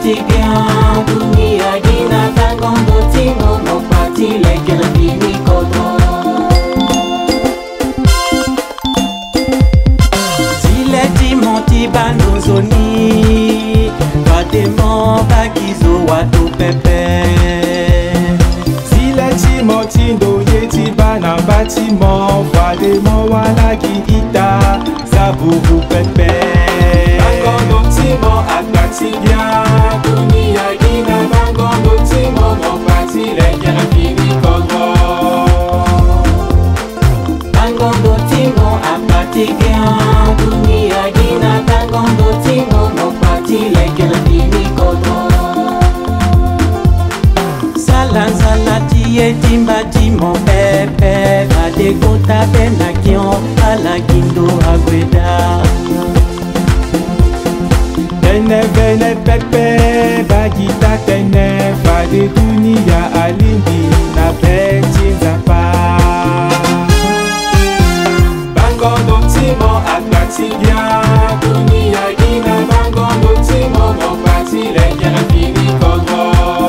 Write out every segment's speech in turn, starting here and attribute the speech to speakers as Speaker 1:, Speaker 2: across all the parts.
Speaker 1: Tigan dunia gina tangondo timo no pati leke la fini kodo. Zile timoti banozoni Batemo bagizo watu pepe.
Speaker 2: Zile timoti ndoye tibana batimo Batemo wala gigita zaburu pepe.
Speaker 1: Bangondo timo akatigia dunia gina bangondo timo no pati leke la fini kodo. Bangondo timo akatigia dunia gina bangondo timo no pati leke la fini kodo. Salanzala tiye timba timo pepe Bade kota bena kion ala gindo agweda.
Speaker 2: Tene vene pepe bagita tene Fade dunia alindi na beti nzapa.
Speaker 1: Bangondo timo akatigia dunia gina bangondo timo no pati leke la fini kodo.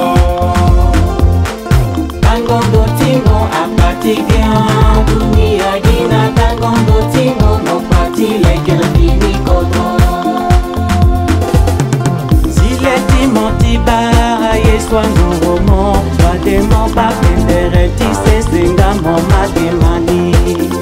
Speaker 1: Bangondo timo akatigia dunia gina bangondo timo no pati leke la fini kodo. Zile timo tiba yeswa nguromo Batemo bakendere tise senga moma demani.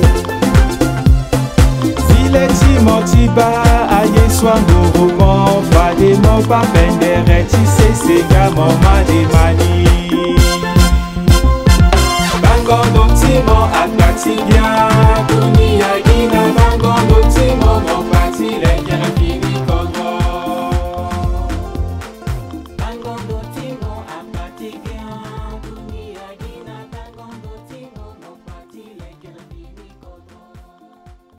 Speaker 2: Zile timoti ba aye swango roman Batemo bakendere tise senga moma demani.
Speaker 1: Bangondo timo akatigia dunia